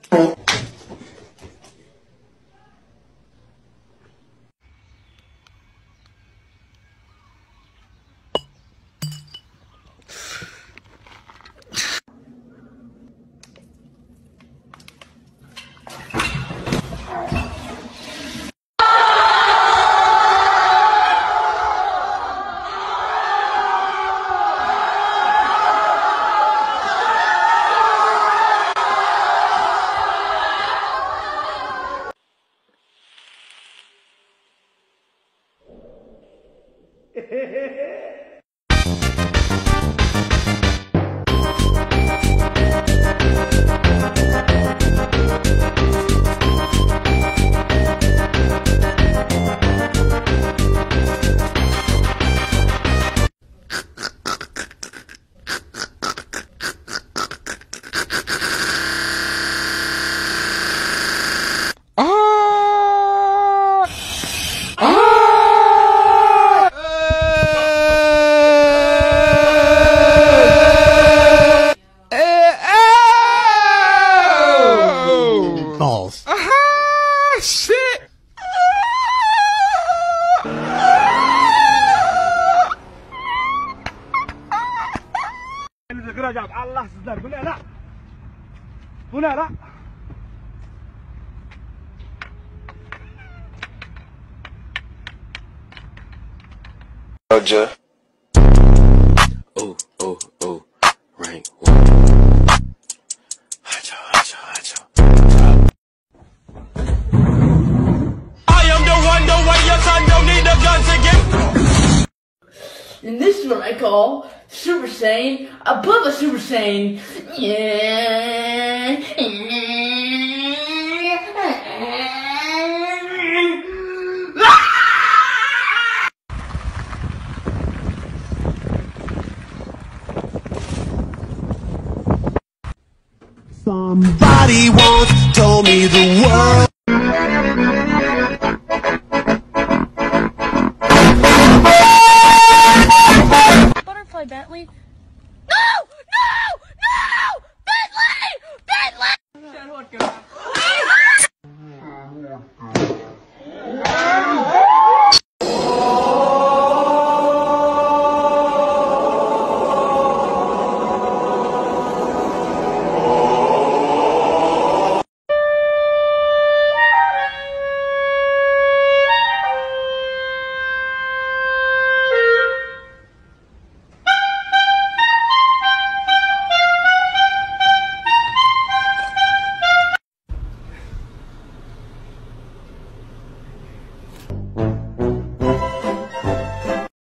Balls. Shit! Allah sizler, bu ne lan? Bu ne lan? Roger. Oh, oh, oh, rank one. Hacho, hacho, hacho. I am the one, the way your son don't need a gun to get. And this is what I call Super Saiyan above a Super Saiyan. Somebody once told me the world